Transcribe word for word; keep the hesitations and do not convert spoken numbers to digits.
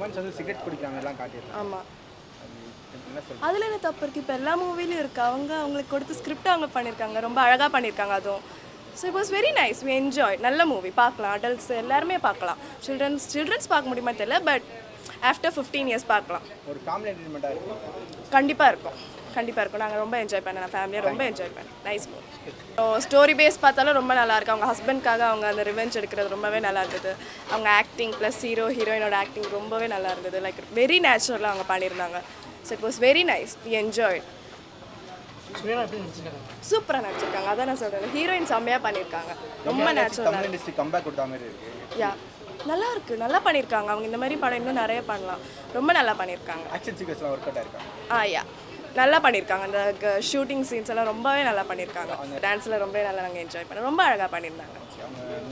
Women's வந்து cigarette குடிக்கிறாங்க எல்லாம் காட்டியிருக்காங்க. ஆமாம், என்ன சொல்றது? அதில் என்ன தப்பு இருக்குது? இப்போ எல்லா மூவிலையும் இருக்குது. அவங்க அவங்களுக்கு கொடுத்து ஸ்கிரிப்ட் அவங்க பண்ணியிருக்காங்க, ரொம்ப அழகாக பண்ணியிருக்காங்க. அதுவும் so it was very nice. We enjoy. நல்ல மூவி, பார்க்கலாம். அடல்ட்ஸ் எல்லாருமே பார்க்கலாம். சில்ட்ரன்ஸ் சில்ட்ரன்ஸ் பார்க்க முடியுமா தெரியல, பட் ஆஃப்டர் ஃபிஃப்டீன் இயர்ஸ் பார்க்கலாம். ஒரு காமெடி என்டர்டைன்மெண்ட்டாக இருக்கும். கண்டிப்பாக இருக்கும், கண்டிப்பாக இருக்கும். நாங்கள் ரொம்ப என்ஜாய் பண்ணேன், நான் ஃபேமிலியாக ரொம்ப என்ஜாய் பண்ணேன். Nice movie. So story base பார்த்தாலும் ரொம்ப நல்லா இருக்கு. அவங்க ஹஸ்பண்ட்காக அவங்க அந்த ரிவெஞ்ச் எடுக்கிறது ரொம்பவே நல்லா இருந்தது. அவங்க ஆக்டிங் ப்ளஸ் ஹீரோ ஹீரோயினோட ஆக்டிங் ரொம்பவே நல்லா இருந்தது. லைக் வெரி நேச்சுரலாக அவங்க பண்ணியிருந்தாங்க. So it was very nice. We enjoy. சூப்பராக நடிச்சிருக்காங்க. அதான் நான் சொல்கிறேன், ஹீரோயின் செம்மையாக பண்ணியிருக்காங்க. ரொம்ப நேச்சுரலாக. தமிழ் இண்டஸ்ட்ரி கம்பேக் கொடுத்த மாதிரி இருக்கு. யா, நல்லா இருக்கு, நல்லா பண்ணியிருக்காங்க. அவங்க இந்த மாதிரி படம் இன்னும் நிறைய பண்ணலாம். ரொம்ப நல்லா பண்ணியிருக்காங்க. ஆக்ஷன் சீக்வன்ஸ்லாம் ஒர்க் அவுட் ஆயிருக்காங்க. ஆ யா, நல்லா பண்ணியிருக்காங்க. அந்த ஷூட்டிங் சீன்ஸ் எல்லாம் ரொம்பவே நல்லா பண்ணியிருக்காங்க. டான்ஸில் ரொம்பவே நல்லா நாங்கள் என்ஜாய் பண்ணோம். ரொம்ப அழகாக பண்ணியிருந்தாங்க.